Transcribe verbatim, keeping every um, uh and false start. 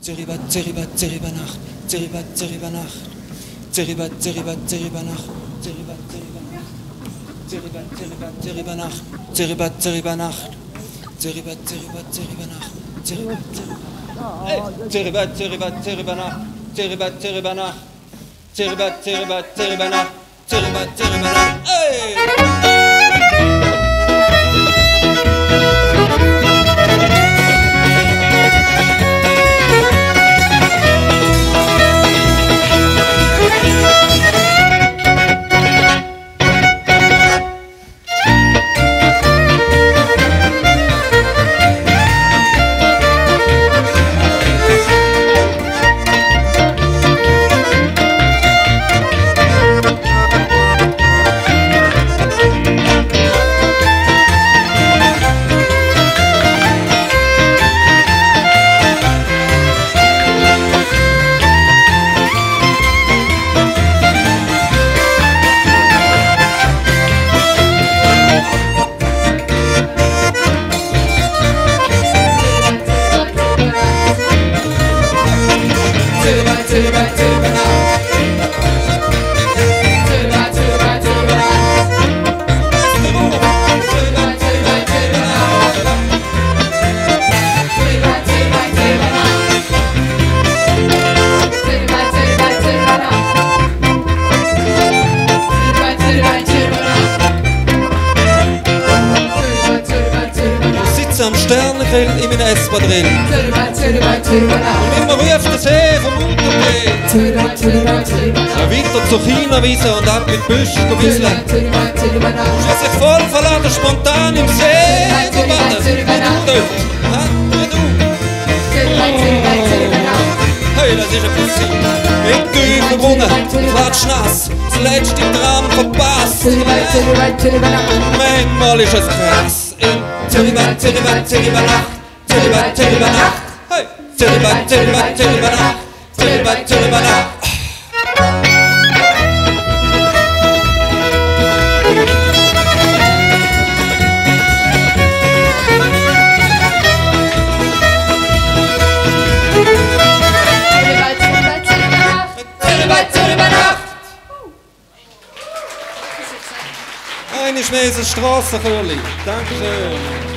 Zeriba, Zeriba, Zeriba Nacht, Zeriba, Zeriba Nacht, Zeriba, Zeriba, Zeriba Nacht, Zeriba, Zeriba Nacht, Zeriba, Zeriba, Zeriba Nacht, Zeriba, Zeriba Nacht, Zeriba, Zeriba, Zeriba Nacht, Zeriba, Zeriba, Zeriba, Zeriba Nacht, Zeriba, Zeriba Nacht, Zeriba, Zeriba, Zeriba Nacht, Zeriba, Zeriba Nacht, ey! Am Sternengrill in meinem Espadrill. Und immer ruft das Heer vom Untergehen. Ja, weiter zur China-Wiese und ab mit Büschen gewieseln. Schieß sich voll verladen, spontan im See gebadet. Wie du dort, ha? Wie du. Hey, das ist ein bisschen mit tiefen Brunnen, klatschnass, das letzte Tram verpasst. Manchmal ist es krass. Zeriba, Zeriba, Zeriba Nacht, Zeriba, Zeriba Nacht, hey! Zeriba, Zeriba, Zeriba Nacht, Zeriba, Zeriba Nacht. Zeriba, Zeriba Nacht. Eine Schmäse Strassenchörli. Dankeschön.